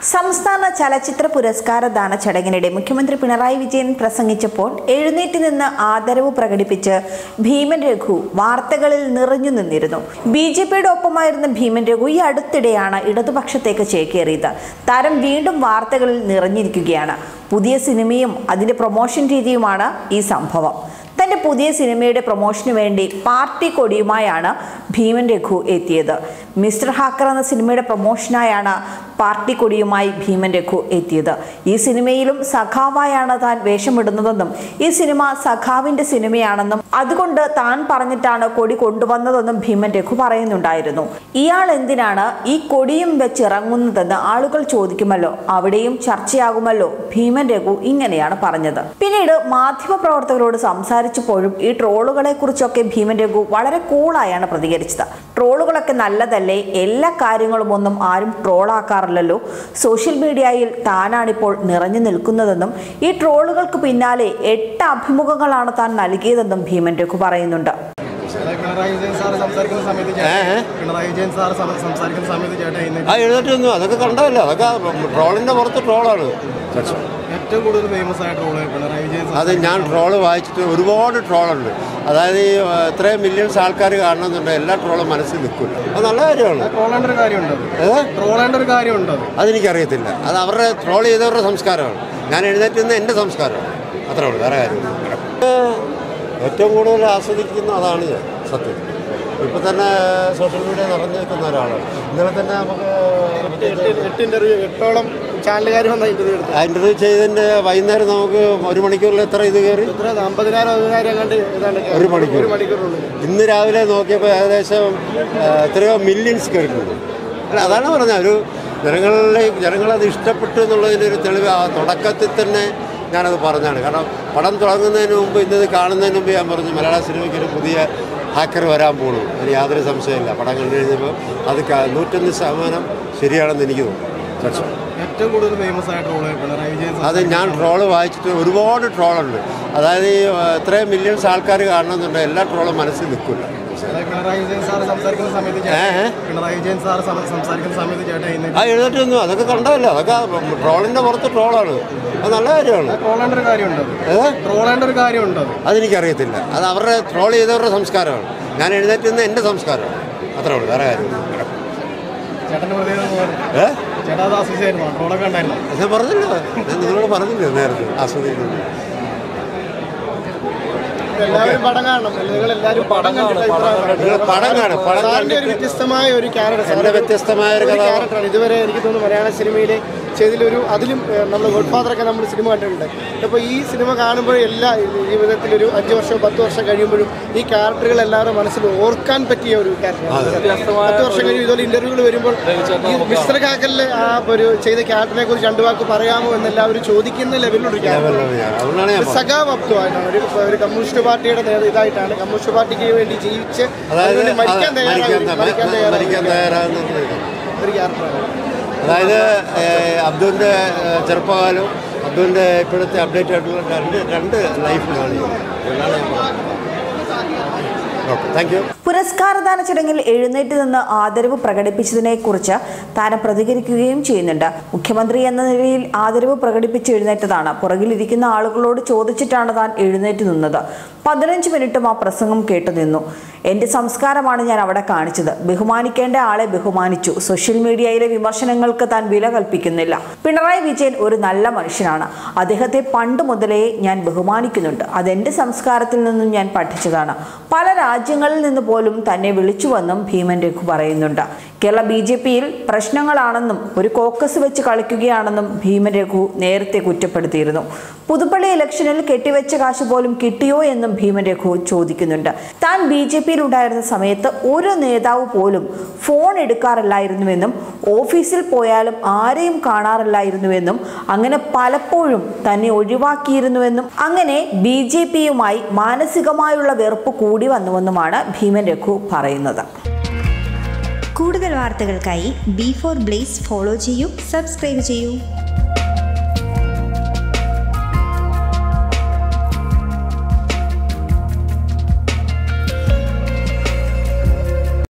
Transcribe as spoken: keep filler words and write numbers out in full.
സംസ്ഥാന ചലച്ചിത്ര പുരസ്കാരദാന ചടങ്ങിനിടെ മുഖ്യമന്ത്രി പിണറായി വിജയൻ പ്രസംഗിച്ചപ്പോൾ എഴുന്നേറ്റ് നിന്ന് ആദരവ് പ്രകടിപ്പിച്ച് ഭീമൻ രഘു വാർത്തകളിൽ നിറഞ്ഞു നിന്നിരുന്നു. ബി ജെ പിയുടെ ഒപ്പമായിരുന്ന ഭീമൻ രഘു ഈ അടുത്തിടെയാണ് ഇടതുപക്ഷത്തേക്ക് ചേക്കേറിയത്. താരം വീണ്ടും വാർത്തകളിൽ നിറഞ്ഞിരിക്കുകയാണ്. പുതിയ സിനിമയും അതിന്റെ പ്രൊമോഷൻ രീതിയുമാണ് ഈ സംഭവം. തന്റെ പുതിയ സിനിമയുടെ പ്രൊമോഷനു വേണ്ടി പാർട്ടി കൊടിയുമായാണ് ഭീമൻ രഘു എത്തിയത്. മിസ്റ്റർ ഹാക്കർ എന്ന സിനിമയുടെ പ്രൊമോഷനായാണ് പാർട്ടി കൊടിയുമായി ഭീമൻ രഘു എത്തിയത്. ഈ സിനിമയിലും സഖാവായാണ് താൻ വേഷമിടുന്നതെന്നും ഈ സിനിമ സഖാവിന്റെ സിനിമയാണെന്നും അതുകൊണ്ട് താൻ പറഞ്ഞിട്ടാണ് കൊടി കൊണ്ടുവന്നതെന്നും ഭീമൻ രഘു പറയുന്നുണ്ടായിരുന്നു. ഇയാൾ എന്തിനാണ് ഈ കൊടിയും വെച്ചിറങ്ങുന്നതെന്ന് ആളുകൾ ചോദിക്കുമല്ലോ, അവിടെയും ചർച്ചയാകുമല്ലോ. ഭീമൻ രഘു ഇങ്ങനെയാണ് പറഞ്ഞത്. പിന്നീട് മാധ്യമപ്രവർത്തകരോട് സംസാരിച്ചപ്പോഴും ഈ ട്രോളുകളെ കുറിച്ചൊക്കെ ഭീമൻ രഘു വളരെ കൂളായാണ് പ്രതികരിച്ചത്. ട്രോളുകളൊക്കെ നല്ലതല്ലേ, എല്ലാ കാര്യങ്ങളും ഒന്നും ആരും ട്രോളാക്കാറില്ലല്ലോ, സോഷ്യൽ മീഡിയയിൽ താനാണിപ്പോൾ നിറഞ്ഞു നിൽക്കുന്നതെന്നും ഈ ട്രോളുകൾക്ക് പിന്നാലെ എട്ട് അഭിമുഖങ്ങളാണ് താൻ നൽകിയതെന്നും ഭീമൻ രഘു പറയുന്നുണ്ട്. പിണറായി വിജയൻ സാർ സംസാരിക്കുന്ന സമയത്ത് പിണറായി വിജയൻ സാർ സംസാരിക്കുന്ന സമയത്ത് ചേട്ടാ എഴുന്നേറ്റൊന്നും അതൊക്കെ കണ്ടല്ലോ, അതൊക്കെ ട്രോളിന്റെ പുറത്ത് ട്രോളാണ്. ഏറ്റവും കൂടുതൽ ഫേമസ് ആയ ട്രോള് പിണറായി വിജയൻ. അത് ഞാൻ ട്രോള് വായിച്ചിട്ട് ഒരുപാട് ട്രോളുണ്ട്. അതായത് ഈ ഇത്രയും മില്യൺസ് ആൾക്കാർ കാണണമെന്നുണ്ട്, എല്ലാ ട്രോളും മനസ്സിൽ നിൽക്കും. അത് നല്ല കാര്യമാണ്. ട്രോളേണ്ട ഒരു കാര്യമുണ്ട്, ട്രോളേണ്ട ഒരു കാര്യമുണ്ട്. അതെനിക്കറിയത്തില്ല, അത് അവരുടെ ട്രോൾ ചെയ്തവരുടെ സംസ്കാരമാണ്. ഞാൻ എഴുന്നേറ്റുന്ന എൻ്റെ സംസ്കാരമാണ്, അത്രേ ഉള്ളൂ, വേറെ കാര്യം. ഏറ്റവും കൂടുതൽ ആസ്വദിക്കുന്ന അതാണ് ഞാൻ, സത്യം. ഇപ്പം തന്നെ സോഷ്യൽ മീഡിയ നിറഞ്ഞു നിൽക്കുന്ന ഒരാളാണ്. ഇന്നലെ തന്നെ നമുക്ക് എട്ട് ഇന്റർവ്യൂ എട്ടോളം ചാനലുകാർ വന്ന ഇന്റർവ്യൂ എടുത്തു. ആ ഇന്റർവ്യൂ ചെയ്തതിൻ്റെ വൈകുന്നേരം നമുക്ക് ഒരു മണിക്കൂറിൽ എത്ര ഇത് കയറി? അമ്പതിനായിരം അറുപതിനായിരം കണ്ട് ഒരു മണിക്കൂർ. ഒരു മണിക്കൂറുള്ളൂ. ഇന്ന് രാവിലെ നോക്കിയപ്പോൾ ഏകദേശം എത്രയോ മില്യൺസ് കയറിയിട്ടുണ്ട്. അല്ല, അതാണ് പറഞ്ഞത്, ഒരു ജനങ്ങളിലെ ജനങ്ങളത് ഇഷ്ടപ്പെട്ടു എന്നുള്ളതിൻ്റെ ഒരു തെളിവ് ആ തുടക്കത്തിൽ തന്നെ ഞാനത് പറഞ്ഞാണ്. കാരണം പടം തുടങ്ങുന്നതിന് മുമ്പ്, ഇന്നത് കാണുന്നതിന് മുമ്പ് ഞാൻ പറഞ്ഞു മലയാള സിനിമയ്ക്ക് ഒരു പുതിയ ഹാക്കർ വരാൻ പോകണു. അതിന് യാതൊരു സംശയമില്ല. പടം കണ്ടു കഴിഞ്ഞപ്പോൾ അത് നൂറ്റൊന്ന് ശതമാനം ശരിയാണെന്ന് എനിക്ക് തോന്നുന്നു. ഏറ്റവും കൂടുതൽ ഫേമസ് ആയ ട്രോള് പിണറായി വിജയൻ. അത് ഞാൻ ട്രോള് വായിച്ചിട്ട് ഒരുപാട് ട്രോളുണ്ട്. അതായത് ഈ ഇത്രയും മില്യൺസ് ആൾക്കാർ കാണണമെന്നുണ്ട്, എല്ലാ ട്രോളും മനസ്സിൽ നിൽക്കില്ല. പിണറായി വിജയൻ സാർ സംസാരിക്കുന്ന സമയത്ത് പിണറായി വിജയൻ സാർ സംസാരിക്കുന്ന സമയത്ത് ചേട്ടാ ആ എഴുന്നേറ്റൊന്നും അതൊക്കെ കണ്ടല്ലോ, അതൊക്കെ ട്രോളിന്റെ പുറത്ത് ട്രോളാണ്. അത് നല്ല കാര്യമാണ്. ട്രോളേണ്ട ഒരു കാര്യമുണ്ട്, ട്രോളേണ്ട ഒരു കാര്യമുണ്ട്. അതെനിക്കറിയത്തില്ല, അത് അവരുടെ ട്രോൾ ചെയ്തവരുടെ സംസ്കാരമാണ്. ഞാൻ എഴുന്നേറ്റുന്ന എൻ്റെ സംസ്കാരമാണ്, അത്രേ ഉള്ളൂ, വേറെ കാര്യം. ചേട്ടൻ്റെ പ്രത്യേകത ചേട്ടാ അത് ആസ്വദിച്ചായിരുന്നോ? ട്രോളൊക്കെ ഉണ്ടായിരുന്നോ? ഞാൻ പറഞ്ഞില്ല, ഞാൻ നിങ്ങളോട് പറഞ്ഞില്ല നേരത്തെ ആസ്വദിക്കുന്നു. എല്ലാവരും പടം കാണണം, നിങ്ങൾ എല്ലാവരും പടം പടം കാണും. പടം ഒരു വ്യത്യസ്തമായ ഒരു ക്യാരക്ടർ, വ്യത്യസ്തമായ ഒരു ക്യാരക്ടറാണ്. ഇതുവരെ എനിക്ക് തോന്നുന്നു മലയാള സിനിമയിലെ ചെയ്തിലൊരു അതിലും നമ്മൾ ഗോഡ് ഫാദറൊക്കെ നമ്മൾ സിനിമ കണ്ടിട്ടുണ്ട്. അപ്പോൾ ഈ സിനിമ കാണുമ്പോൾ എല്ലാ ജീവിതത്തിലൊരു അഞ്ച് വർഷം പത്ത് വർഷം കഴിയുമ്പോഴും ഈ ക്യാരക്ടറുകൾ എല്ലാവരും മനസ്സിൽ ഓർക്കാൻ പറ്റിയ ഒരു ക്യാരക്ടറാണ്. പത്ത് വർഷം കഴിയും ഇതുപോലെ ഇന്റർവ്യൂകൾ വരുമ്പോൾ ഈ മിസ്റ്റർ കാക്കലിലെ ആ ഒരു ചെയ്ത ക്യാരക്ടറിനെ കുറിച്ച് രണ്ടു വാക്ക് പറയാമോ എന്നെല്ലാവരും ചോദിക്കുന്ന ലെവലിലൊരു ക്യാരക്ടർ. സഖാവ് അബ്ദു ആയിട്ടാണ്, ഒരു ഒരു കമ്മ്യൂണിസ്റ്റ് പാർട്ടിയുടെ ഇതായിട്ടാണ്, കമ്മ്യൂണിസ്റ്റ് പാർട്ടിക്ക് വേണ്ടി ജീവിച്ച് മരിക്കാൻ തയ്യാറാകുന്ന ഒരു ക്യാരക്ടറാണ്. അതായത് അബ്ദുവിൻ്റെ ചെറുപ്പകാലവും അബ്ദുവിൻ്റെ ഇപ്പോഴത്തെ അപ്ഡേറ്റ് ആയിട്ടുള്ള രണ്ട് രണ്ട് ലൈഫിലാണ്. പുരസ്കാരദാന ചടങ്ങിൽ എഴുന്നേറ്റ് നിന്ന് ആദരവ് പ്രകടിപ്പിച്ചതിനെ കുറിച്ച് താരം പ്രതികരിക്കുകയും ചെയ്യുന്നുണ്ട്. മുഖ്യമന്ത്രി എന്ന നിലയിൽ ആദരവ് പ്രകടിപ്പിച്ച് എഴുന്നേറ്റതാണ്. പുറകിലിരിക്കുന്ന ആളുകളോട് ചോദിച്ചിട്ടാണ് താൻ എഴുന്നേറ്റ് നിന്നത്. പതിനഞ്ച് മിനിറ്റും ആ പ്രസംഗം കേട്ടു നിന്നു. എൻ്റെ സംസ്കാരമാണ് ഞാൻ അവിടെ കാണിച്ചത്. ബഹുമാനിക്കേണ്ട ആളെ ബഹുമാനിച്ചു. സോഷ്യൽ മീഡിയയിലെ വിമർശനങ്ങൾക്ക് താൻ വില കൽപ്പിക്കുന്നില്ല. പിണറായി വിജയൻ ഒരു നല്ല മനുഷ്യനാണ്. അദ്ദേഹത്തെ പണ്ട് മുതലേ ഞാൻ ബഹുമാനിക്കുന്നുണ്ട്. അതെൻ്റെ സംസ്കാരത്തിൽ നിന്നും ഞാൻ പഠിച്ചതാണ്. പല രാജ്യങ്ങളിൽ നിന്ന് പോലും തന്നെ വിളിച്ചുവെന്നും ഭീമൻ രഘു പറയുന്നുണ്ട്. കേരള ബി ജെ പിയിൽ പ്രശ്നങ്ങളാണെന്നും ഒരു കോക്കസ് വെച്ച് കളിക്കുകയാണെന്നും ഭീമൻ രഘു നേരത്തെ കുറ്റപ്പെടുത്തിയിരുന്നു. പുതുപ്പള്ളി ഇലക്ഷനിൽ കെട്ടിവെച്ച കാശ് പോലും കിട്ടിയോ എന്നും ഭീമൻ രഘു ചോദിക്കുന്നുണ്ട്. താൻ ബി ജെ പിയിൽ ഉണ്ടായിരുന്ന സമയത്ത് ഒരു നേതാവ് പോലും ഫോൺ എടുക്കാറില്ലായിരുന്നുവെന്നും ഓഫീസിൽ പോയാലും ആരെയും കാണാറില്ലായിരുന്നുവെന്നും അങ്ങനെ പലപ്പോഴും തന്നെ ഒഴിവാക്കിയിരുന്നുവെന്നും അങ്ങനെ ബി ജെ പിയുമായി മാനസികമായുള്ള വെറുപ്പ് കൂടി വന്നുവെന്നുമാണ് ഭീമൻ രഘു പറയുന്നത്. കൂടുതൽ വാർത്തകൾക്കായി ബി ഫോർ ബ്ലേസ് ഫോളോ ചെയ്യൂ, സബ്സ്ക്രൈബ് ചെയ്യൂ.